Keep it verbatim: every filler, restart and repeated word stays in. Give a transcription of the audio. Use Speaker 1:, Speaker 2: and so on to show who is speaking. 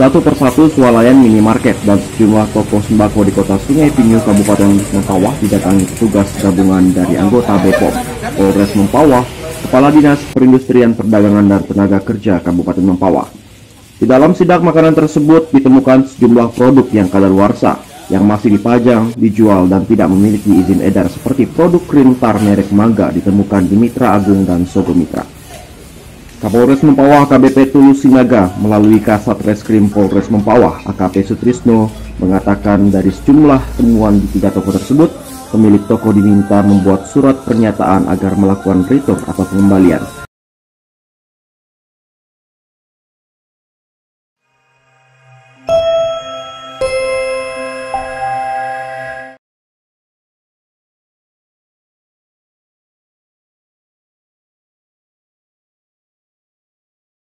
Speaker 1: Satu persatu swalayan minimarket dan sejumlah toko sembako di kota Sungai Pinyu, Kabupaten Mempawah didatangi petugas gabungan dari anggota B P O M, Polres Mempawah, Kepala Dinas Perindustrian Perdagangan dan Tenaga Kerja Kabupaten Mempawah. Di dalam sidak makanan tersebut ditemukan sejumlah produk yang kadaluarsa, yang masih dipajang, dijual, dan tidak memiliki izin edar seperti produk krim tar merek Mangga ditemukan di Mitra Agung dan Sogo Mitra. Kapolres Mempawah A K B P Tulus Sinaga melalui Kasat Reskrim Polres Mempawah A K P Sutrisno mengatakan dari sejumlah temuan di tiga toko tersebut, pemilik toko diminta membuat surat pernyataan agar melakukan return atau pengembalian.